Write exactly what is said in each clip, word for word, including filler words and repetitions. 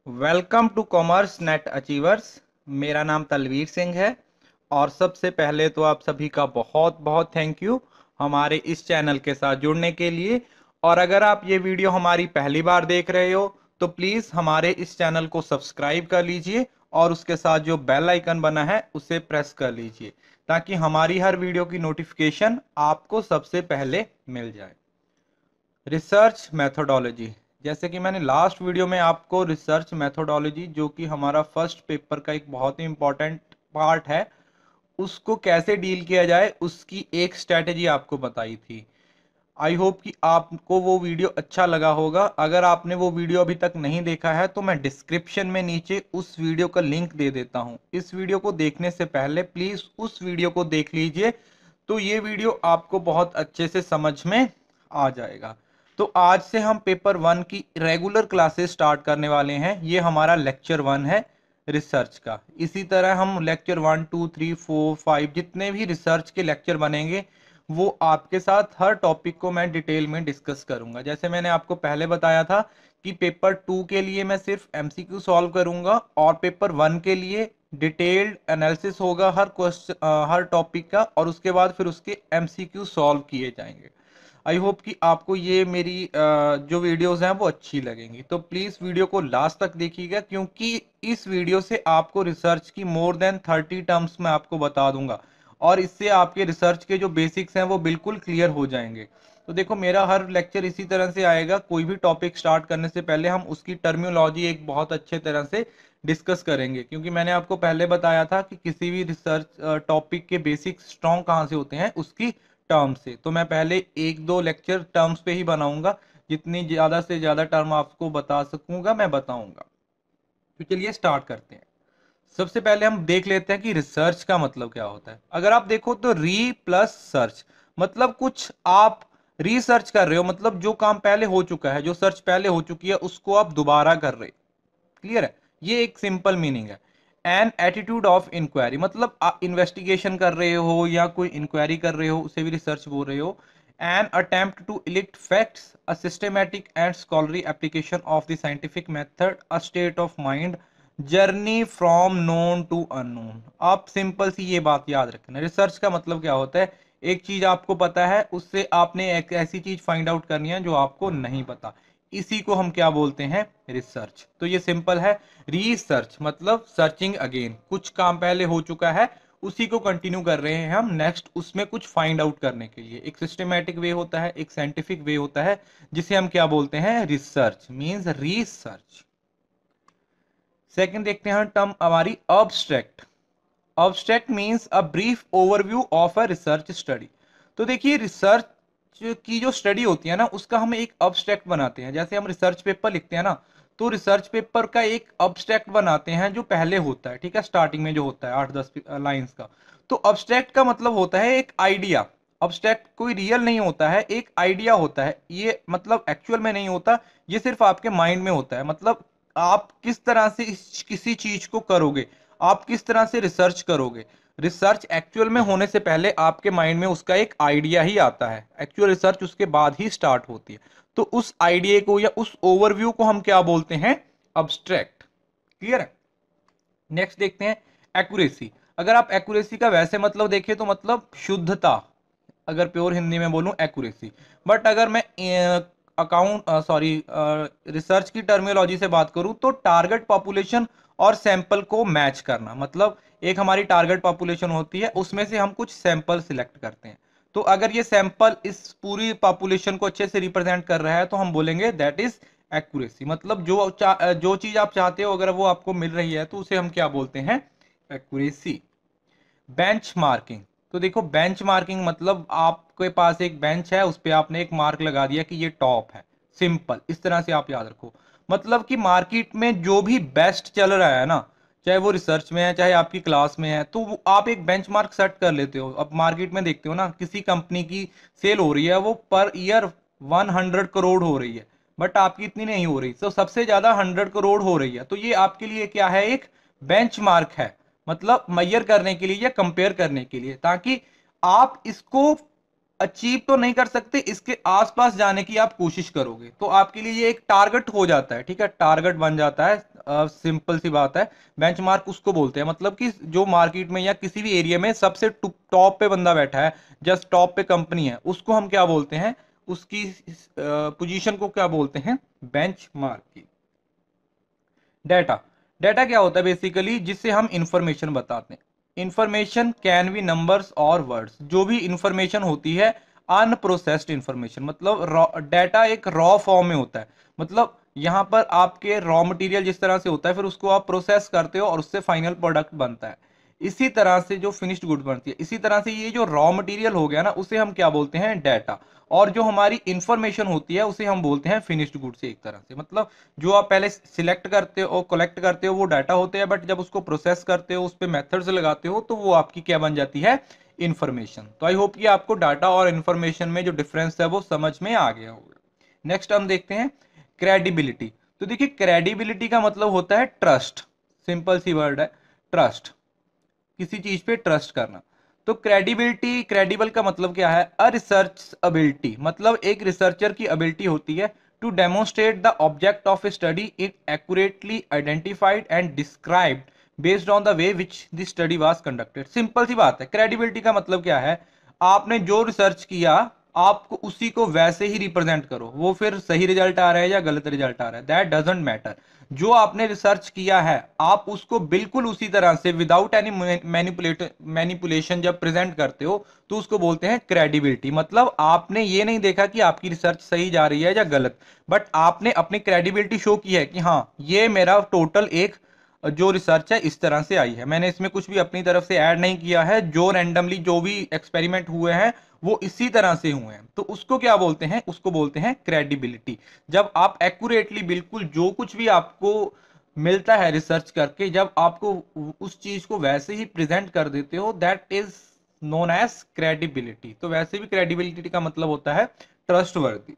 Welcome to Commerce Net Achievers. मेरा नाम तलवीर सिंह है और सबसे पहले तो आप सभी का बहुत बहुत थैंक यू हमारे इस चैनल के साथ जुड़ने के लिए। और अगर आप ये वीडियो हमारी पहली बार देख रहे हो तो प्लीज़ हमारे इस चैनल को सब्सक्राइब कर लीजिए और उसके साथ जो बेल आइकन बना है उसे प्रेस कर लीजिए ताकि हमारी हर वीडियो की नोटिफिकेशन आपको सबसे पहले मिल जाए। रिसर्च मेथोडोलॉजी, जैसे कि मैंने लास्ट वीडियो में आपको रिसर्च मेथोडोलॉजी जो कि हमारा फर्स्ट पेपर का एक बहुत ही इंपॉर्टेंट पार्ट है उसको कैसे डील किया जाए उसकी एक स्ट्रैटेजी आपको बताई थी। आई होप कि आपको वो वीडियो अच्छा लगा होगा। अगर आपने वो वीडियो अभी तक नहीं देखा है तो मैं डिस्क्रिप्शन में नीचे उस वीडियो का लिंक दे देता हूँ। इस वीडियो को देखने से पहले प्लीज़ उस वीडियो को देख लीजिए तो ये वीडियो आपको बहुत अच्छे से समझ में आ जाएगा। तो आज से हम पेपर वन की रेगुलर क्लासेस स्टार्ट करने वाले हैं। ये हमारा लेक्चर वन है रिसर्च का। इसी तरह हम lecture one two three four five जितने भी रिसर्च के लेक्चर बनेंगे वो आपके साथ हर टॉपिक को मैं डिटेल में डिस्कस करूंगा। जैसे मैंने आपको पहले बताया था कि पेपर टू के लिए मैं सिर्फ एमसीक्यू सॉल्व करूंगा और पेपर वन के लिए डिटेल्ड एनालिसिस होगा हर क्वेश्चन हर टॉपिक का, और उसके बाद फिर उसके एमसीक्यू सॉल्व किए जाएंगे। आई होप कि आपको ये मेरी अ, जो वीडियोस हैं वो अच्छी लगेंगी। तो प्लीज़ वीडियो को लास्ट तक देखिएगा क्योंकि इस वीडियो से आपको रिसर्च की मोर देन थर्टी टर्म्स मैं आपको बता दूंगा और इससे आपके रिसर्च के जो बेसिक्स हैं वो बिल्कुल क्लियर हो जाएंगे। तो देखो मेरा हर लेक्चर इसी तरह से आएगा। कोई भी टॉपिक स्टार्ट करने से पहले हम उसकी टर्मिनोलॉजी एक बहुत अच्छे तरह से डिस्कस करेंगे क्योंकि मैंने आपको पहले बताया था कि किसी भी रिसर्च टॉपिक के बेसिक स्ट्रॉन्ग कहाँ से होते हैं, उसकी टर्म से। तो मैं पहले एक दो लेक्चर टर्म्स पे ही बनाऊंगा, जितनी ज़्यादा से ज़्यादा टर्म आपको बता सकूंगा मैं बताऊंगा। तो चलिए स्टार्ट करते हैं। सबसे पहले हम देख लेते हैं कि रिसर्च का मतलब क्या होता है। अगर आप देखो तो री प्लस सर्च मतलब कुछ आप रिसर्च कर रहे हो, मतलब जो काम पहले हो चुका है, जो सर्च पहले हो चुकी है उसको आप दोबारा कर रहे। क्लियर है? ये एक सिंपल मीनिंग है। एन एटीट्यूड ऑफ इंक्वायरी मतलब आप इन्वेस्टिगेशन कर रहे हो या कोई इंक्वायरी कर रहे हो उसे भी रिसर्च बोल रहे हो। An attempt to elicit facts, a systematic and scholarly application of the scientific method, a state of mind, journey from known to unknown. आप सिंपल सी ये बात याद रखना, रिसर्च का मतलब क्या होता है। एक चीज आपको पता है उससे आपने एक ऐसी चीज फाइंड आउट करनी है जो आपको नहीं पता, इसी को हम क्या बोलते हैं, रिसर्च। तो ये सिंपल है। रिसर्च मतलब सर्चिंग अगेन, कुछ काम पहले हो चुका है उसी को कंटिन्यू कर रहे हैं हम नेक्स्ट उसमें कुछ फाइंड आउट करने के लिए। एक सिस्टमेटिक वे होता है, एक साइंटिफिक वे होता है जिसे हम क्या बोलते हैं, रिसर्च मींस रिसर्च। सेकंड देखते हैं टर्म हमारी abstract. Abstract means a brief overview of a research study. तो देखिए रिसर्च की जो स्टडी होती है ना उसका हम एक अब्स्ट्रैक्ट बनाते हैं। जैसे हम रिसर्च पेपर लिखते हैं ना तो रिसर्च पेपर का एक अब्स्ट्रैक्ट बनाते हैं जो पहले होता है, ठीक है, स्टार्टिंग में जो होता है आठ दस लाइंस का। तो अब्स्ट्रैक्ट का मतलब होता है एक आइडिया। अब्स्ट्रैक्ट कोई रियल नहीं होता है, एक आइडिया होता है। ये मतलब एक्चुअल में नहीं होता, ये सिर्फ आपके माइंड में होता है। मतलब आप किस तरह से इस किसी चीज को करोगे, आप किस तरह से रिसर्च करोगे। रिसर्च एक्चुअल में होने से पहले आपके माइंड में उसका एक आइडिया ही आता है, एक्चुअल रिसर्च उसके बाद ही स्टार्ट होती है। तो उस आइडिया को या उस ओवरव्यू को हम क्या बोलते हैं, अब्स्ट्रैक्ट। क्लियर है? नेक्स्ट देखते हैं एक्यूरेसी। अगर आप एक्यूरेसी का वैसे मतलब देखें तो मतलब शुद्धता, अगर प्योर हिंदी में बोलूं एक्यूरेसी। बट अगर मैं अकाउंट सॉरी रिसर्च की टर्मिनोलॉजी से बात करूं तो टारगेट पॉपुलेशन और सैंपल को मैच करना। मतलब एक हमारी टारगेट पॉपुलेशन होती है, उसमें से हम कुछ सैंपल सिलेक्ट करते हैं। तो अगर ये सैंपल इस पूरी पॉपुलेशन को अच्छे से रिप्रेजेंट कर रहा है तो हम बोलेंगे दैट इज एक्यूरेसी। मतलब जो चा, जो चीज आप चाहते हो अगर वो आपको मिल रही है तो उसे हम क्या बोलते हैं, एक्यूरेसी। Bench marking. तो देखो बेंच मार्किंग मतलब आपके पास एक बेंच है, उस पर आपने एक मार्क लगा दिया कि ये टॉप है। सिंपल इस तरह से आप याद रखो। मतलब कि मार्केट में जो भी बेस्ट चल रहा है ना, चाहे वो रिसर्च में है चाहे आपकी क्लास में है, तो वो आप एक बेंच मार्क सेट कर लेते हो। अब मार्केट में देखते हो ना किसी कंपनी की सेल हो रही है वो per year one hundred crore हो रही है, बट आपकी इतनी नहीं हो रही, तो सबसे ज्यादा हंड्रेड करोड़ हो रही है। तो ये आपके लिए क्या है, एक बेंच मार्क है। मतलब मैयर करने के लिए या कंपेयर करने के लिए, ताकि आप इसको अचीव तो नहीं कर सकते, इसके आसपास जाने की आप कोशिश करोगे तो आपके लिए ये एक टारगेट हो जाता है, ठीक है, टारगेट बन जाता है। सिंपल सी बात है, बेंचमार्क उसको बोलते हैं, मतलब कि जो मार्केट में या किसी भी एरिया में सबसे टॉप पे बंदा बैठा है, जस्ट टॉप पे कंपनी है, उसको हम क्या बोलते हैं, उसकी पोजीशन को क्या बोलते हैं, बेंचमार्क की। डेटा, डेटा क्या होता है बेसिकली, जिससे हम इंफॉर्मेशन बताते हैं। इंफॉर्मेशन कैन बी नंबर्स और वर्ड्स, जो भी इंफॉर्मेशन होती है अनप्रोसेस्ड इंफॉर्मेशन, मतलब डेटा एक रॉ फॉर्म में होता है, मतलब यहां पर आपके रॉ मटेरियल जिस तरह से होता है, फिर उसको आप प्रोसेस करते हो और उससे फाइनल प्रोडक्ट बनता है। इसी तरह से जो फिनिश्ड गुड बनती है, इसी तरह से ये जो रॉ मटेरियल हो गया ना, उसे हम क्या बोलते हैं, डेटा। और जो हमारी इंफॉर्मेशन होती है उसे हम बोलते हैं फिनिश्ड गुड से, एक तरह से, मतलब जो आप पहले सिलेक्ट करते हो, कलेक्ट करते हो, वो डाटा होते हैं, बट जब उसको प्रोसेस करते हो, उस पर मेथड्स लगाते हो, तो वो आपकी क्या बन जाती है, इंफॉर्मेशन। तो आई होप कि आपको डाटा और इंफॉर्मेशन में जो डिफरेंस है वो समझ में आ गया होगा। नेक्स्ट हम देखते हैं क्रेडिबिलिटी। तो देखिए, क्रेडिबिलिटी का मतलब होता है ट्रस्ट, सिंपल सी वर्ड है, ट्रस्ट, किसी चीज पे ट्रस्ट करना। तो क्रेडिबिलिटी, क्रेडिबल का मतलब क्या है, अ रिसर्च अबिलिटी, मतलब एक रिसर्चर की अबिलिटी होती है to demonstrate the object of study in accurately identified and described based on the way which the study was conducted. Simple सी बात है, क्रेडिबिलिटी का मतलब क्या है, आपने जो रिसर्च किया आपको उसी को वैसे ही रिप्रेजेंट करो, वो फिर सही रिजल्ट आ रहा है या गलत रिजल्ट आ रहा है, दैट डजेंट मैटर। जो आपने रिसर्च किया है आप उसको बिल्कुल उसी तरह से विदाउट एनी मैनिपुलेट मैनिपुलेशन जब प्रेजेंट करते हो तो उसको बोलते हैं क्रेडिबिलिटी। मतलब आपने ये नहीं देखा कि आपकी रिसर्च सही जा रही है या गलत, बट आपने अपनी क्रेडिबिलिटी शो की है कि हाँ, ये मेरा टोटल एक जो रिसर्च है इस तरह से आई है, मैंने इसमें कुछ भी अपनी तरफ से ऐड नहीं किया है, जो रैंडमली जो भी एक्सपेरिमेंट हुए हैं वो इसी तरह से हुए हैं, तो उसको क्या बोलते हैं, उसको बोलते हैं क्रेडिबिलिटी। जब आप एक्यूरेटली बिल्कुल जो कुछ भी आपको मिलता है रिसर्च करके, जब आपको उस चीज को वैसे ही प्रेजेंट कर देते हो, that is known as credibility. तो वैसे भी क्रेडिबिलिटी का मतलब होता है ट्रस्टवर्दी।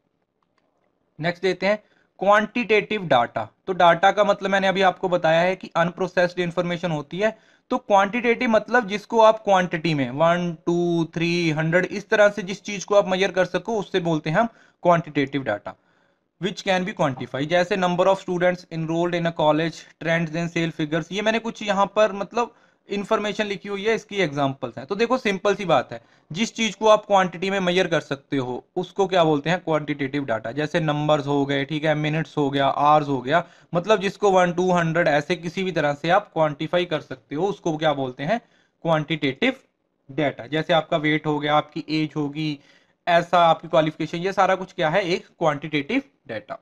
नेक्स्ट देते हैं क्वांटिटेटिव डाटा। तो डाटा का मतलब मैंने अभी आपको बताया है कि अनप्रोसेस्ड इंफॉर्मेशन होती है। तो क्वांटिटेटिव मतलब जिसको आप क्वांटिटी में वन टू थ्री हंड्रेड इस तरह से जिस चीज को आप मेजर कर सको उससे बोलते हैं हम quantitative data, which can be quantify. जैसे number of students enrolled in a college, trends in sale figures, ये मैंने कुछ यहाँ पर मतलब इंफॉर्मेशन लिखी हुई है, इसकी एग्जांपल्स हैं। तो देखो सिंपल सी बात है, जिस चीज को आप क्वांटिटी में मेजर कर सकते हो उसको क्या बोलते हैं, क्वांटिटेटिव डाटा। जैसे नंबर्स हो गए, ठीक है, मिनट्स हो गया, आवर्स हो गया, मतलब जिसको वन टू हंड्रेड ऐसे किसी भी तरह से आप क्वांटिफाई कर सकते हो उसको क्या बोलते हैं, क्वांटिटेटिव डाटा। जैसे आपका वेट हो गया, आपकी एज होगी, ऐसा आपकी क्वालिफिकेशन, ये सारा कुछ क्या है, एक quantitative data.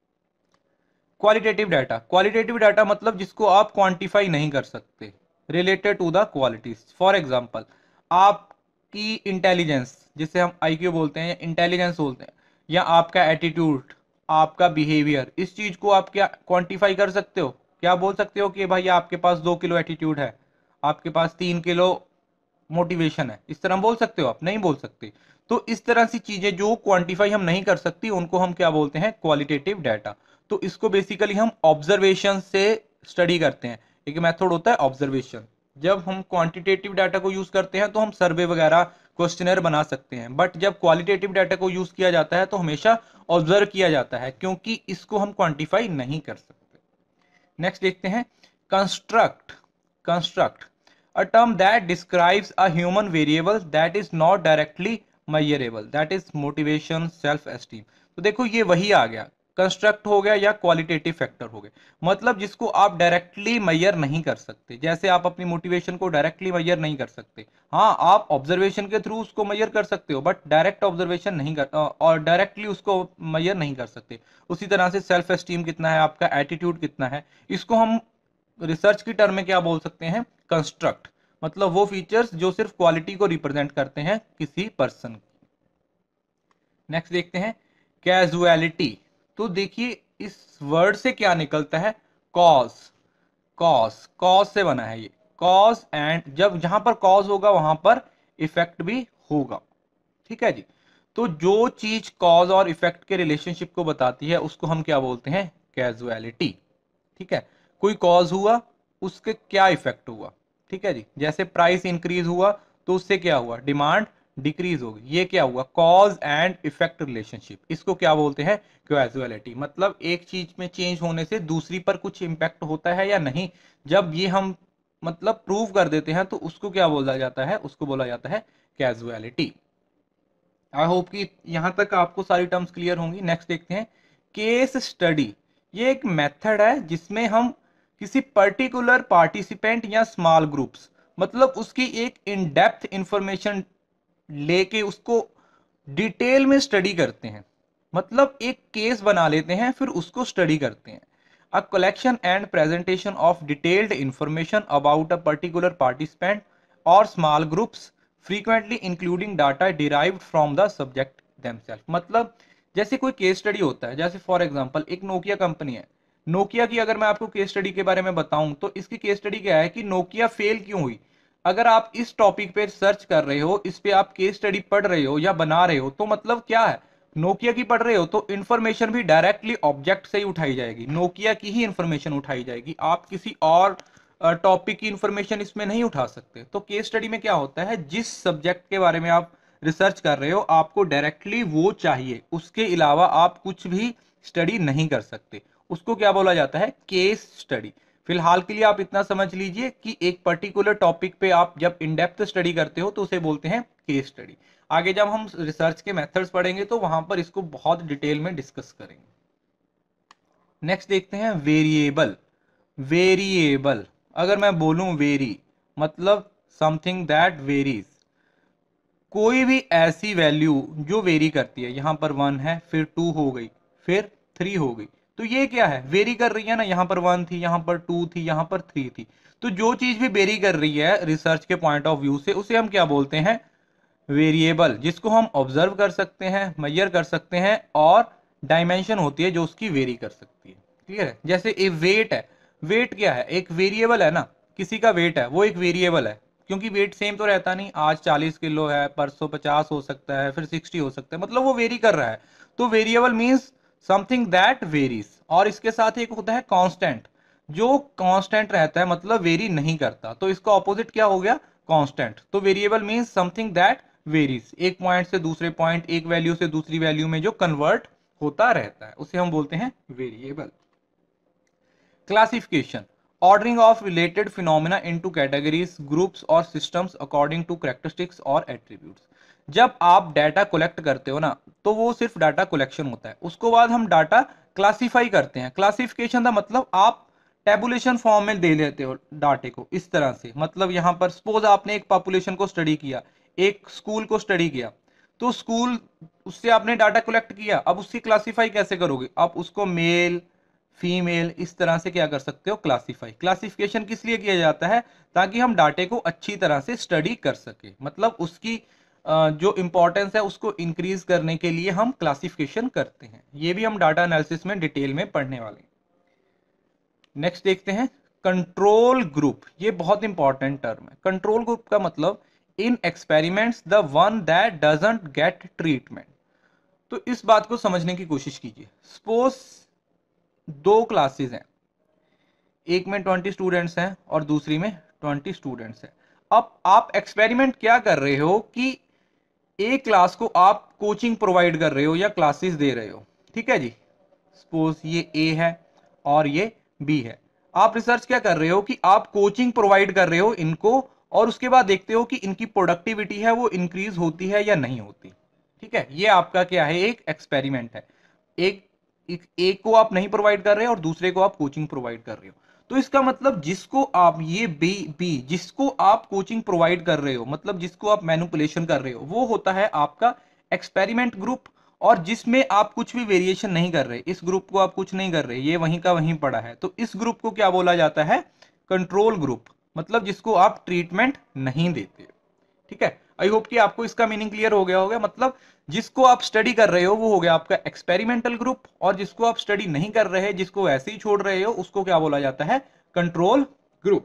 Qualitative data, qualitative data मतलब जिसको आप क्वांटिफाई नहीं कर सकते, related to the qualities. For example, आपकी इंटेलिजेंस, जिसे हम आईक्यू बोलते हैं या इंटेलिजेंस बोलते हैं, या आपका एटीट्यूड, आपका बिहेवियर, इस चीज को आप क्या क्वांटिफाई कर सकते हो, क्या बोल सकते हो कि भाई आपके पास दो किलो एटीट्यूड है, आपके पास तीन किलो मोटिवेशन है, इस तरह बोल सकते हो, आप नहीं बोल सकते। तो इस तरह सी चीजें जो क्वांटिफाई हम नहीं कर सकती उनको हम क्या बोलते हैं, क्वालिटेटिव डाटा। तो इसको बेसिकली हम ऑब्जर्वेशन से स्टडी करते हैं, एक मेथड होता है ऑब्जर्वेशन। जब हम क्वांटिटेटिव डाटा को यूज करते हैं तो हम सर्वे वगैरह क्वेश्चनर बना सकते हैं, बट जब क्वालिटेटिव डाटा को यूज किया जाता है तो हमेशा ऑब्जर्व किया जाता है, क्योंकि इसको हम क्वांटिफाई नहीं कर सकते। नेक्स्ट देखते हैं construct. Construct, a term that describes a human variable that is not directly measurable, that is motivation, self esteem। तो देखो ये वही आ गया, कंस्ट्रक्ट हो गया या क्वालिटेटिव फैक्टर हो गया, मतलब जिसको आप डायरेक्टली मेजर नहीं कर सकते। जैसे आप अपनी मोटिवेशन को डायरेक्टली मेजर नहीं कर सकते, हाँ आप ऑब्जर्वेशन के थ्रू उसको मेजर कर सकते हो, बट डायरेक्ट ऑब्जर्वेशन नहीं कर और डायरेक्टली उसको मेजर नहीं कर सकते। उसी तरह से सेल्फ एस्टीम कितना है, आपका एटीट्यूड कितना है, इसको हम रिसर्च की टर्म में क्या बोल सकते हैं, कंस्ट्रक्ट। मतलब वो फीचर्स जो सिर्फ क्वालिटी को रिप्रेजेंट करते हैं किसी पर्सन की। नेक्स्ट देखते हैं कैजुअलिटी। तो देखिए इस वर्ड से क्या निकलता है, कॉज। कॉज, कॉज से बना है ये, कॉज एंड, जब जहां पर कॉज होगा वहां पर इफेक्ट भी होगा, ठीक है जी। तो जो चीज कॉज और इफेक्ट के रिलेशनशिप को बताती है उसको हम क्या बोलते हैं, कैजुअलिटी, ठीक है। कोई कॉज हुआ, उसके क्या इफेक्ट हुआ, ठीक है जी। जैसे प्राइस इंक्रीज हुआ तो उससे क्या हुआ, डिमांड डिक्रीज होगी। ये क्या हुआ, कॉज एंड इफेक्ट रिलेशनशिप। इसको क्या बोलते हैं, क्वाजुअलिटी। मतलब एक चीज में चेंज होने से दूसरी पर कुछ इंपैक्ट होता है या नहीं, जब ये हम मतलब प्रूव कर देते हैं तो उसको क्या बोला जाता है, उसको बोला जाता है कैजुअलिटी। आई होप कि यहां तक आपको सारी टर्म्स क्लियर होंगी। नेक्स्ट देखते हैं केस स्टडी। ये एक मेथड है जिसमें हम किसी पर्टिकुलर पार्टिसिपेंट या स्मॉल ग्रुप्स, मतलब उसकी एक इन डेप्थ इंफॉर्मेशन लेके उसको डिटेल में स्टडी करते हैं। मतलब एक केस बना लेते हैं फिर उसको स्टडी करते हैं। A collection and presentation of detailed information about a particular participant और small groups frequently including data derived from the subject themselves. मतलब जैसे कोई केस स्टडी होता है, जैसे फॉर एग्जांपल एक नोकिया कंपनी है। नोकिया की अगर मैं आपको केस स्टडी के बारे में बताऊं तो इसकी केस स्टडी क्या है कि नोकिया फेल क्यों हुई। अगर आप इस टॉपिक पे सर्च कर रहे हो, इस पे आप केस स्टडी पढ़ रहे हो या बना रहे हो, तो मतलब क्या है, नोकिया की पढ़ रहे हो तो इंफॉर्मेशन भी डायरेक्टली ऑब्जेक्ट से ही उठाई जाएगी, नोकिया की ही इंफॉर्मेशन उठाई जाएगी। आप किसी और टॉपिक की इंफॉर्मेशन इसमें नहीं उठा सकते। तो केस स्टडी में क्या होता है, जिस सब्जेक्ट के बारे में आप रिसर्च कर रहे हो आपको डायरेक्टली वो चाहिए, उसके अलावा आप कुछ भी स्टडी नहीं कर सकते। उसको क्या बोला जाता है, केस स्टडी। फिलहाल के लिए आप इतना समझ लीजिए कि एक पर्टिकुलर टॉपिक पे आप जब इन डेप्थ स्टडी करते हो तो उसे बोलते हैं केस स्टडी। आगे जब हम रिसर्च के मेथड्स पढ़ेंगे तो वहां पर इसको बहुत डिटेल में डिस्कस करेंगे। नेक्स्ट देखते हैं वेरिएबल। वेरिएबल, अगर मैं बोलूं वेरी, मतलब समथिंग दैट वेरीज, कोई भी ऐसी वैल्यू जो वेरी करती है। यहां पर वन है, फिर टू हो गई, फिर थ्री हो गई, तो ये क्या है, वेरी कर रही है ना। यहां पर वन थी, यहां पर टू थी, यहां पर थ्री थी। तो जो चीज भी वेरी कर रही है रिसर्च के पॉइंट ऑफ व्यू से, उसे हम क्या बोलते हैं, वेरिएबल, जिसको हम ऑब्जर्व कर सकते हैं, मेजर कर सकते हैं, और डायमेंशन होती है जो उसकी वेरी कर सकती है। क्लियर है। जैसे ए वेट है, वेट क्या है, एक वेरिएबल है ना, किसी का वेट है वो एक वेरिएबल है, क्योंकि वेट सेम तो रहता नहीं। आज चालीस किलो है, परसों पचास हो सकता है, फिर साठ हो सकता है, मतलब वो वेरी कर रहा है। तो variable means something that varies. और इसके साथ एक होता है कांस्टेंट, जो कांस्टेंट रहता है, मतलब वेरी नहीं करता। तो इसका ऑपोजिट क्या हो गया, कांस्टेंट। तो variable means something that varies, एक पॉइंट से दूसरे पॉइंट, एक वैल्यू से दूसरी वैल्यू में जो कन्वर्ट होता रहता है उसे हम बोलते हैं variable. Classification, ordering of related phenomena into categories, groups और सिस्टम्स अकॉर्डिंग टू कैरेक्टरिस्टिक्स और एट्रीब्यूट्स। जब आप डाटा कलेक्ट करते हो ना, तो वो सिर्फ डाटा कलेक्शन होता है, उसको बाद हम डाटा क्लासिफाई करते हैं। क्लासिफिकेशन का मतलब आप टेबुलेशन फॉर्म में दे लेते हो डाटे को इस तरह से। मतलब यहां पर सपोज आपने एक पॉपुलेशन को स्टडी किया, एक स्कूल को स्टडी किया, तो स्कूल, उससे आपने डाटा कलेक्ट किया, अब उसकी क्लासिफाई कैसे करोगे, आप उसको मेल फीमेल इस तरह से क्या कर सकते हो, क्लासिफाई। क्लासिफिकेशन किस लिए किया जाता है, ताकि हम डाटे को अच्छी तरह से स्टडी कर सके, मतलब उसकी जो इंपॉर्टेंस है उसको इंक्रीज करने के लिए हम क्लासिफिकेशन करते हैं। ये भी हम डाटा एनालिसिस में डिटेल में पढ़ने वाले हैं। नेक्स्ट देखते हैं कंट्रोल ग्रुप। ये बहुत इंपॉर्टेंट टर्म है। कंट्रोल ग्रुप का मतलब in experiments the one that doesn't get treatment. तो इस बात को समझने की कोशिश कीजिए। सपोज दो क्लासेस हैं, एक में ट्वेंटी स्टूडेंट्स हैं और दूसरी में ट्वेंटी स्टूडेंट्स हैं। अब आप एक्सपेरिमेंट क्या कर रहे हो कि एक क्लास को आप कोचिंग प्रोवाइड कर रहे हो या क्लासेस दे रहे हो, ठीक है जी। सपोज ये ए है और ये बी है। आप रिसर्च क्या कर रहे हो कि आप कोचिंग प्रोवाइड कर रहे हो इनको, और उसके बाद देखते हो कि इनकी प्रोडक्टिविटी है वो इंक्रीज होती है या नहीं होती। ठीक है, ये आपका क्या है, एक एक्सपेरिमेंट है। एक एक, एक को आप नहीं प्रोवाइड कर रहे हो और दूसरे को आप कोचिंग प्रोवाइड कर रहे हो। तो इसका मतलब जिसको आप ये बी बी जिसको आप कोचिंग प्रोवाइड कर रहे हो, मतलब जिसको आप मैनिपुलेशन कर रहे हो, वो होता है आपका एक्सपेरिमेंट ग्रुप। और जिसमें आप कुछ भी वेरिएशन नहीं कर रहे, इस ग्रुप को आप कुछ नहीं कर रहे, ये वहीं का वहीं पड़ा है, तो इस ग्रुप को क्या बोला जाता है, कंट्रोल ग्रुप। मतलब जिसको आप ट्रीटमेंट नहीं देते। ठीक है, आई होप कि आपको इसका मीनिंग क्लियर हो गया होगा। मतलब जिसको आप स्टडी कर रहे हो वो हो गया आपका एक्सपेरिमेंटल ग्रुप, और जिसको आप स्टडी नहीं कर रहे, जिसको ऐसे ही छोड़ रहे हो, उसको क्या बोला जाता है, कंट्रोल ग्रुप।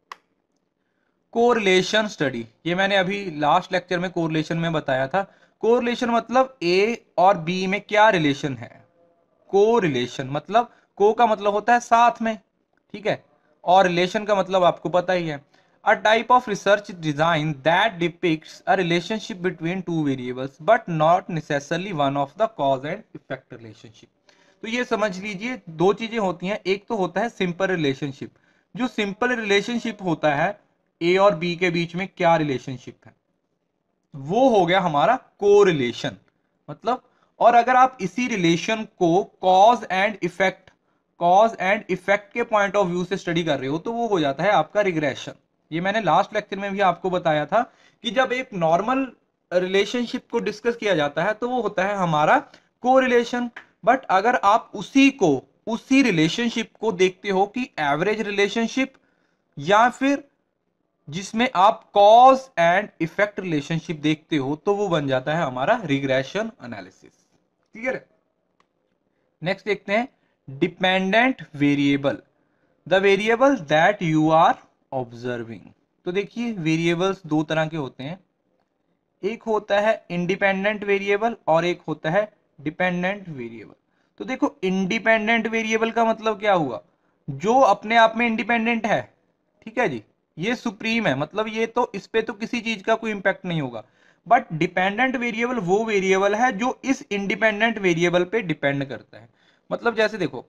कोरिलेशन स्टडी, ये मैंने अभी लास्ट लेक्चर में कोरिलेशन में बताया था। कोरिलेशन मतलब ए और बी में क्या रिलेशन है। कोरिलेशन मतलब को का मतलब होता है साथ में, ठीक है, और रिलेशन का मतलब आपको पता ही है। a type of research design that depicts a relationship between two variables but not necessarily one of the cause and effect relationship। तो ये समझ लीजिए दो चीजें होती हैं, एक तो होता है सिंपल रिलेशनशिप। जो सिंपल रिलेशनशिप होता है ए और बी के बीच में क्या रिलेशनशिप है, वो हो गया हमारा कोरिलेशन। मतलब और अगर आप इसी रिलेशन को cause and effect cause and effect के पॉइंट ऑफ व्यू से स्टडी कर रहे हो तो वो हो जाता है आपका रिग्रेशन। ये मैंने लास्ट लेक्चर में भी आपको बताया था कि जब एक नॉर्मल रिलेशनशिप को डिस्कस किया जाता है तो वो होता है हमारा कोरिलेशन। बट अगर आप उसी को उसी रिलेशनशिप को देखते हो कि एवरेज रिलेशनशिप या फिर जिसमें आप कॉज एंड इफेक्ट रिलेशनशिप देखते हो तो वो बन जाता है हमारा रिग्रेशन एनालिसिस। क्लियर है। नेक्स्ट देखते हैं dependent variable, the variable that you are observing. तो देखिए वेरिएबल्स दो तरह के होते हैं, एक होता है इंडिपेंडेंट वेरिएबल और एक होता है डिपेंडेंट वेरिएबल। तो देखो इंडिपेंडेंट वेरिएबल का मतलब क्या हुआ, जो अपने आप में इंडिपेंडेंट है, ठीक है जी, ये सुप्रीम है, मतलब ये तो इस पे तो किसी चीज का कोई इंपैक्ट नहीं होगा। बट डिपेंडेंट वेरिएबल वो वेरिएबल है जो इस इंडिपेंडेंट वेरिएबल पे डिपेंड करता है। मतलब जैसे देखो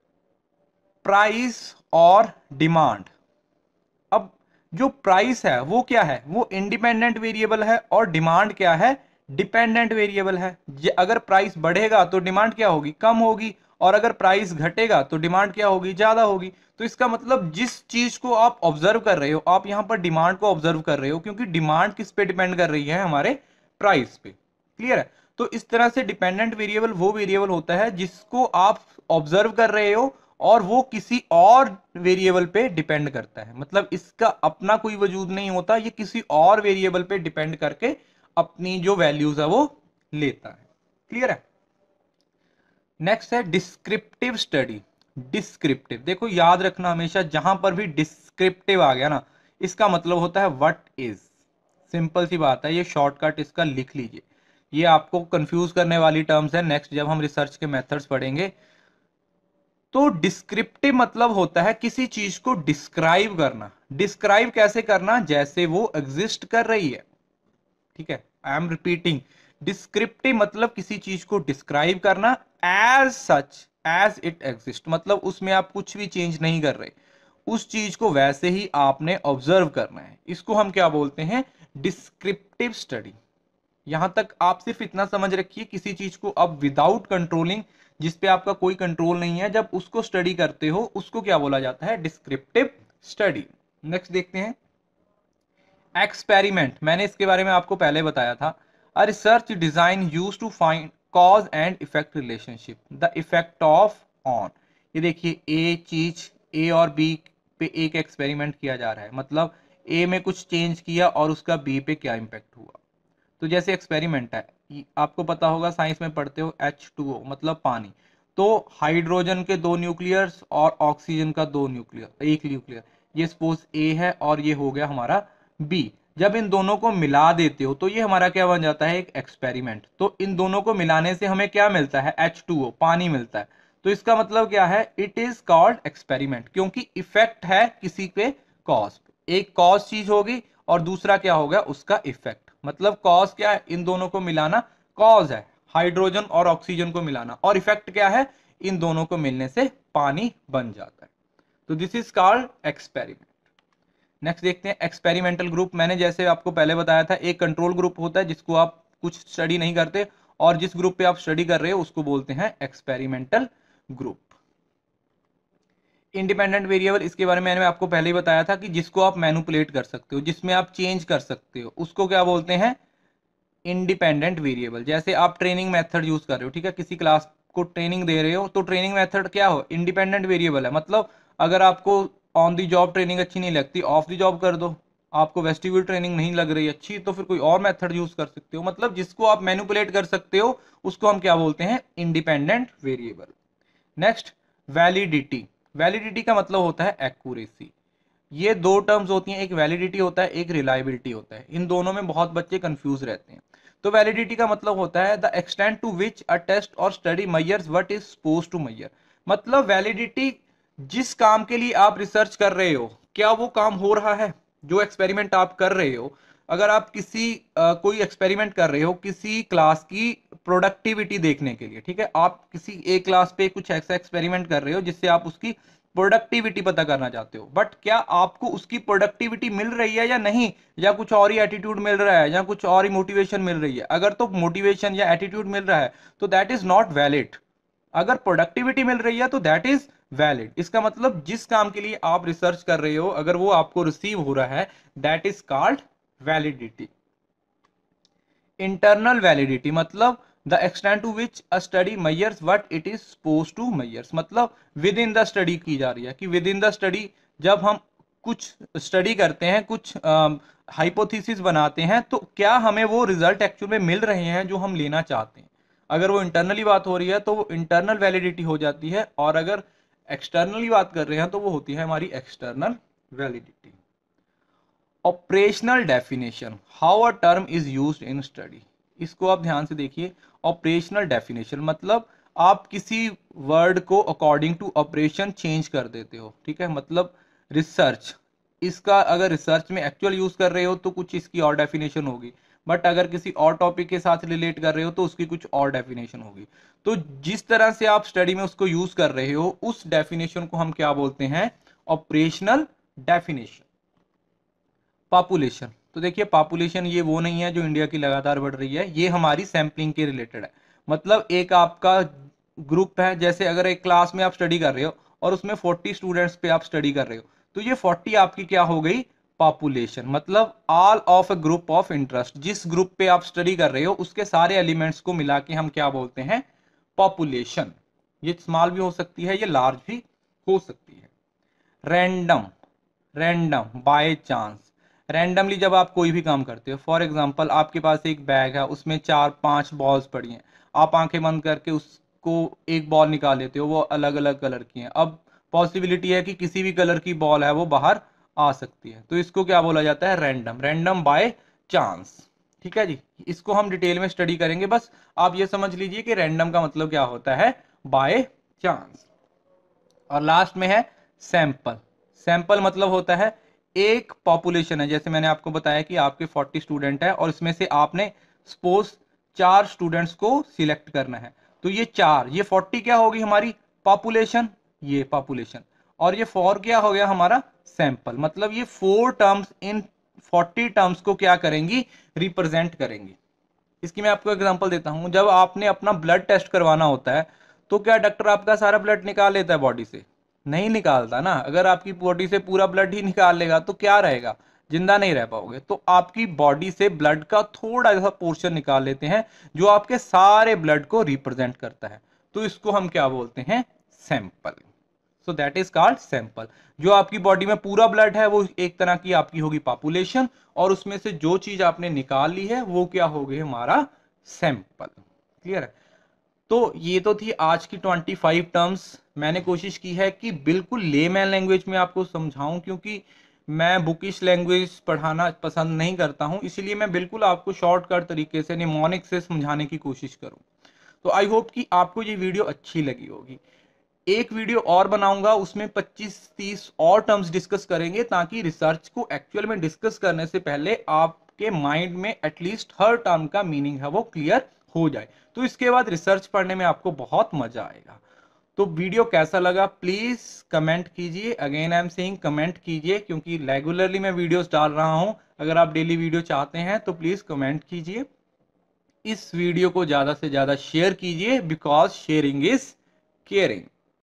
प्राइस और डिमांड, अब जो प्राइस है वो क्या है, वो इंडिपेंडेंट वेरिएबल है और डिमांड क्या है, डिपेंडेंट वेरिएबल है। अगर प्राइस बढ़ेगा तो डिमांड क्या होगी, कम होगी, और अगर प्राइस घटेगा तो डिमांड क्या होगी, ज्यादा होगी। तो इसका मतलब जिस चीज को आप ऑब्जर्व कर रहे हो, आप यहां पर डिमांड को ऑब्जर्व कर रहे हो क्योंकि डिमांड किस पे डिपेंड कर रही है, हमारे प्राइस पे। क्लियर है। तो इस तरह से डिपेंडेंट वेरिएबल वो वेरिएबल होता है जिसको आप ऑब्जर्व कर रहे हो और वो किसी और वेरिएबल पे डिपेंड करता है। मतलब इसका अपना कोई वजूद नहीं होता, ये किसी और वेरिएबल पे डिपेंड करके अपनी जो वैल्यूज है वो लेता है। क्लियर है। नेक्स्ट है डिस्क्रिप्टिव स्टडी। डिस्क्रिप्टिव, देखो याद रखना हमेशा जहां पर भी डिस्क्रिप्टिव आ गया ना, इसका मतलब होता है व्हाट इज। सिंपल सी बात है, ये शॉर्टकट इसका लिख लीजिए, ये आपको कंफ्यूज करने वाली टर्म्स है नेक्स्ट जब हम रिसर्च के मेथड्स पढ़ेंगे। तो डिस्क्रिप्टिव मतलब होता है किसी चीज को डिस्क्राइब करना। डिस्क्राइब कैसे करना, जैसे वो एग्जिस्ट कर रही है। ठीक है, आई एम रिपीटिंग, डिस्क्रिप्टिव मतलब किसी चीज को डिस्क्राइब करना as such as it exist, मतलब उसमें आप कुछ भी चेंज नहीं कर रहे, उस चीज को वैसे ही आपने ऑब्जर्व करना है। इसको हम क्या बोलते हैं, डिस्क्रिप्टिव स्टडी। यहां तक आप सिर्फ इतना समझ रखिए, किसी चीज को अब विदाउट कंट्रोलिंग, जिस पे आपका कोई कंट्रोल नहीं है, जब उसको स्टडी करते हो उसको क्या बोला जाता है, डिस्क्रिप्टिव स्टडी। नेक्स्ट देखते हैं एक्सपेरिमेंट। मैंने इसके बारे में आपको पहले बताया था, a research design use to find cause and effect relationship, the effect of on. ये देखिए ए चीज, ए और बी पे एक एक्सपेरिमेंट किया जा रहा है, मतलब ए में कुछ चेंज किया और उसका बी पे क्या इंपैक्ट हुआ। तो जैसे एक्सपेरिमेंट है, आपको पता होगा साइंस में पढ़ते हो एच टू ओ मतलब पानी, तो हाइड्रोजन के दो न्यूक्लियर्स और ऑक्सीजन का दो न्यूक्लियर, एक न्यूक्लियर, ये सपोज ए है और ये हो गया हमारा बी। जब इन दोनों को मिला देते हो तो ये हमारा क्या बन जाता है, एक एक्सपेरिमेंट। तो इन दोनों को मिलाने से हमें क्या मिलता है, एच टू ओ पानी मिलता है। तो इसका मतलब क्या है, इट इज कॉल्ड एक्सपेरिमेंट, क्योंकि इफेक्ट है किसी पे कॉज पे। एक कॉज चीज होगी और दूसरा क्या होगा, उसका इफेक्ट। मतलब कॉज क्या है, इन दोनों को मिलाना कॉज है, हाइड्रोजन और ऑक्सीजन को मिलाना, और इफेक्ट क्या है, इन दोनों को मिलने से पानी बन जाता है। तो this is called experiment. Next देखते हैं एक्सपेरिमेंटल ग्रुप। मैंने जैसे आपको पहले बताया था, एक कंट्रोल ग्रुप होता है जिसको आप कुछ स्टडी नहीं करते, और जिस ग्रुप पे आप स्टडी कर रहे हो उसको बोलते हैं एक्सपेरिमेंटल ग्रुप। इंडिपेंडेंट वेरिएबल, इसके बारे में मैंने आपको पहले ही बताया था कि जिसको आप मैनिपुलेट कर सकते हो, जिसमें आप चेंज कर सकते हो, उसको क्या बोलते हैं, इंडिपेंडेंट वेरिएबल। जैसे आप ट्रेनिंग मेथड यूज कर रहे हो, ठीक है, किसी क्लास को ट्रेनिंग दे रहे हो, तो ट्रेनिंग मेथड क्या हो, इंडिपेंडेंट वेरिएबल है। मतलब अगर आपको ऑन दी जॉब ट्रेनिंग अच्छी नहीं लगती, ऑफ दी जॉब कर दो। आपको वेस्टिब्यूल ट्रेनिंग नहीं लग रही अच्छी, तो फिर कोई और मेथड यूज कर सकते हो। मतलब जिसको आप मैनिपुलेट कर सकते हो उसको हम क्या बोलते हैं, independent variable. Next validity. Validity का मतलब होता है एक्यूरेसी। ये दो टर्म्स होती हैं, एक वैलिडिटी होता है, एक रिलायबिलिटी होता है। इन दोनों में बहुत बच्चे कंफ्यूज रहते हैं। तो वैलिडिटी का मतलब होता है the extent to which a test और study measures what is supposed to measure. मतलब वैलिडिटी, जिस काम के लिए आप रिसर्च कर रहे हो क्या वो काम हो रहा है, जो एक्सपेरिमेंट आप कर रहे हो, अगर आप किसी आ, कोई एक्सपेरिमेंट कर रहे हो किसी क्लास की प्रोडक्टिविटी देखने के लिए, ठीक है, आप किसी एक क्लास पे कुछ ऐसा एक्सपेरिमेंट कर रहे हो जिससे आप उसकी प्रोडक्टिविटी पता करना चाहते हो, बट क्या आपको उसकी प्रोडक्टिविटी मिल रही है या नहीं, या कुछ और ही एटीट्यूड मिल रहा है, या कुछ और ही मोटिवेशन मिल रही है। अगर तो मोटिवेशन या एटीट्यूड मिल रहा है तो दैट इज नॉट वैलिड। अगर प्रोडक्टिविटी मिल रही है तो दैट इज वैलिड। इसका मतलब जिस काम के लिए आप रिसर्च कर रहे हो अगर वो आपको रिसीव हो रहा है, that is called validity. Internal validity मतलब the extent to which a study measures what it is suppose to measures, मतलब विद इन द स्टडी की जा रही है कि विद इन द स्टडी जब हम कुछ स्टडी करते हैं, कुछ हाइपोथेसिस बनाते हैं, तो क्या हमें वो रिजल्ट एक्चुअल में मिल रहे हैं जो हम लेना चाहते हैं। अगर वो इंटरनली बात हो रही है तो वो इंटरनल वैलिडिटी हो जाती है, और अगर एक्सटर्नली बात कर रहे हैं तो वो होती है हमारी external validity. Operational definition, how a term is used in study. इसको आप ध्यान से देखिए। ऑपरेशनल डेफिनेशन मतलब आप किसी वर्ड को अकॉर्डिंग टू ऑपरेशन चेंज कर देते हो, ठीक है। मतलब रिसर्च, इसका अगर रिसर्च में एक्चुअल यूज कर रहे हो तो कुछ इसकी और डेफिनेशन होगी, बट अगर किसी और टॉपिक के साथ रिलेट कर रहे हो तो उसकी कुछ और डेफिनेशन होगी। तो जिस तरह से आप स्टडी में उसको यूज कर रहे हो उस डेफिनेशन को हम क्या बोलते हैं, ऑपरेशनल डेफिनेशन। पॉपुलेशन, तो देखिए पॉपुलेशन ये वो नहीं है जो इंडिया की लगातार बढ़ रही है, ये हमारी सैंपलिंग के रिलेटेड है। मतलब एक आपका ग्रुप है, जैसे अगर एक क्लास में आप स्टडी कर रहे हो और उसमें फोर्टी स्टूडेंट्स पे आप स्टडी कर रहे हो, तो ये फोर्टी आपकी क्या हो गई, पॉपुलेशन। मतलब all of a group of interest, जिस ग्रुप पे आप स्टडी कर रहे हो उसके सारे एलिमेंट्स को मिला के हम क्या बोलते हैं, पॉपुलेशन। ये स्मॉल भी हो सकती है, ये लार्ज भी हो सकती है। Random, random by chance, randomly जब आप कोई भी काम करते हो, फॉर एग्जांपल आपके पास एक बैग है उसमें चार पांच बॉल्स पड़ी हैं, आप आंखें बंद करके उसको एक बॉल निकाल लेते हो, वो अलग अलग कलर की हैं। अब पॉसिबिलिटी है कि किसी भी कलर की बॉल है वो बाहर आ सकती है, तो इसको क्या बोला जाता है, रैंडम, रैंडम बाय चांस। ठीक है जी, इसको हम डिटेल में स्टडी करेंगे, बस आप ये समझ लीजिए कि रैंडम का मतलब क्या होता है, बाय चांस। और लास्ट में है सैंपल, सैंपल मतलब होता है एक पॉपुलेशन है, जैसे मैंने आपको बताया कि आपके फोर्टी स्टूडेंट है और इसमें से आपने सपोज चार स्टूडेंट्स को सिलेक्ट करना है, तो ये चार, ये फोर्टी क्या होगी हमारी पॉपुलेशन, ये पॉपुलेशन, और ये फोर क्या हो गया हमारा सैंपल। मतलब ये four terms in forty terms को क्या करेंगी, रिप्रेजेंट करेंगी। इसकी मैं आपको एग्जांपल देता हूं, जब आपने अपना ब्लड टेस्ट करवाना होता है तो क्या डॉक्टर आपका सारा ब्लड निकाल लेता है बॉडी से, नहीं निकालता ना। अगर आपकी बॉडी से पूरा ब्लड ही निकाल लेगा तो क्या रहेगा, जिंदा नहीं रह पाओगे। तो आपकी बॉडी से ब्लड का थोड़ा सा पोर्शन निकाल लेते हैं जो आपके सारे ब्लड को रिप्रेजेंट करता है, तो इसको हम क्या बोलते हैं, sample. So that is called sample. जो आपकी बॉडी में पूरा ब्लड है वो एक तरह की आपकी होगी पॉपुलेशन, और उसमें से जो चीज आपने निकाल ली है वो क्या हो गई, हमारा सैंपल। क्लियर है। तो ये तो थी आज की ट्वेंटी फाइव टर्म्स। मैंने कोशिश की है कि बिल्कुल लेमैन लैंग्वेज में आपको समझाऊं, क्योंकि मैं बुकिश लैंग्वेज पढ़ाना पसंद नहीं करता हूं, इसलिए मैं बिल्कुल आपको शॉर्टकट तरीके से निमोनिक से समझाने की कोशिश करूं। तो आई होप कि आपको ये वीडियो अच्छी लगी होगी। एक वीडियो और बनाऊंगा, उसमें पच्चीस तीस और टर्म्स डिस्कस करेंगे, ताकि रिसर्च को एक्चुअल में डिस्कस करने से पहले आपके माइंड में एटलीस्ट हर टर्म का मीनिंग है वो क्लियर हो जाए, तो इसके बाद रिसर्च पढ़ने में आपको बहुत मजा आएगा। तो वीडियो कैसा लगा प्लीज कमेंट कीजिए। Again I am saying comment कीजिए, क्योंकि रेगुलरली मैं वीडियोस डाल रहा हूं। अगर आप डेली वीडियो चाहते हैं तो प्लीज कमेंट कीजिए। इस वीडियो को ज्यादा से ज्यादा शेयर कीजिए, बिकॉज शेयरिंग इज केयरिंग।